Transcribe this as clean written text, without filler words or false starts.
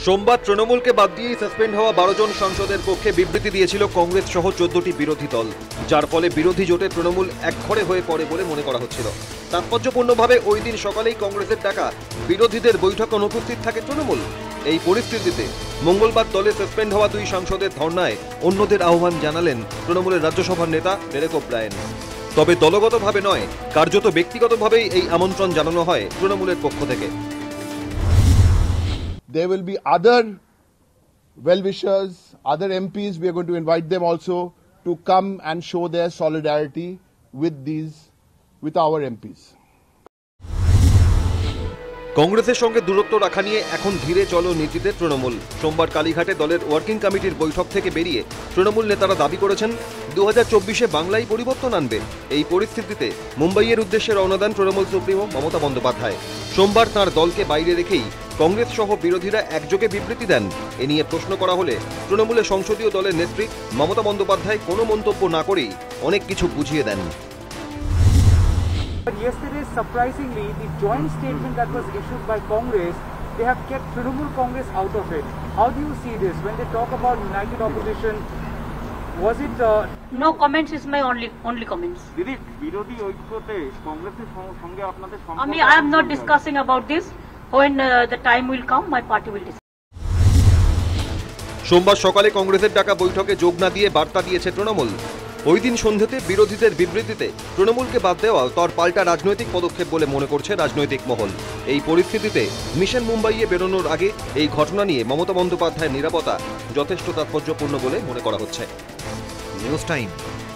সোমবার তৃণমূলকে বাদ দিয়েই সাসপেন্ড হওয়া 12 জন সাংসদের পক্ষে বিবৃতি দিয়েছিল কংগ্রেস সহ 14টি বিরোধী দল, যার ফলে বিরোধী জোটে তৃণমূল একঘরে হয়ে পড়ে বলে মনে করা হচ্ছিল। তাৎপর্যপূর্ণভাবে ওই দিন সকালেই কংগ্রেসের ডাকা বিরোধীদের বৈঠকে অনুপস্থিত থাকে তৃণমূল। এই পরিস্থিতিতে মঙ্গলবার দলে সাসপেন্ড হওয়া 2 সাংসদের ধর্নায় অন্যদের আহ্বান জানালেন তৃণমূলের রাজ্যসভার নেতা ডেরেক ওব্রায়েন। তবে দলগতভাবে নয়, কার্যত ব্যক্তিগতভাবেই এই আমন্ত্রণ জানানো হয় তৃণমূলের পক্ষ থেকে। There will be other well-wishers, other MPs. We are going to invite them also to come and show their solidarity with our MPs. কংগ্রেসের সঙ্গে দূরত্ব রাখা নিয়ে এখন ধীরে চলো নীতিতে তৃণমূল। সোমবার কালীঘাটে দলের ওয়ার্কিং কমিটির বৈঠক থেকে বেরিয়ে তৃণমূল নেতারা দাবি করেছেন 2024-এ বাংলায় পরিবর্তন আনবে। এই পরিস্থিতিতে মুম্বাইয়ের উদ্দেশ্যে রওনা দেন তৃণমূল সুপ্রিমো মমতা বন্দ্যোপাধ্যায়। সোমবার তাঁর দলকে বাইরে রেখেই কংগ্রেস সহ বিরোধীরা একযোগে বিবৃতি দেন। এ নিয়ে প্রশ্ন করা হলে তৃণমূলের সংসদীয় দলের নেত্রী মমতা বন্দ্যোপাধ্যায় কোনো মন্তব্য না করেই অনেক কিছু বুঝিয়ে দেন। But yesterday, surprisingly, the joint statement that was issued by Congress, they have kept Trinamool Congress out of it. How do you see this? When they talk about united opposition, was it... No comments is my only comments. Didi, বিরোধী ঐক্যতে কংগ্রেসের সঙ্গে আপনাদের সম্পর্ক I am not discussing about this. When the time will come, my party will discuss. সোমবার সকালে কংগ্রেসের ডাকা বৈঠকে যোগ না দিয়ে বার্তা দিয়েছে তৃণমূল। ওই দিন সন্ধ্যাতে বিরোধীদের বিবৃতিতে তৃণমূলকে বাদ দেওয়া তার পাল্টা রাজনৈতিক পদক্ষেপ বলে মনে করছে রাজনৈতিক মহল। এই পরিস্থিতিতে মিশন মুম্বাইয়ে বেরোনোর আগে এই ঘটনা নিয়ে মমতা বন্দ্যোপাধ্যায়ের নিরাপত্তা যথেষ্ট তাৎপর্যপূর্ণ বলে মনে করা হচ্ছে। News time.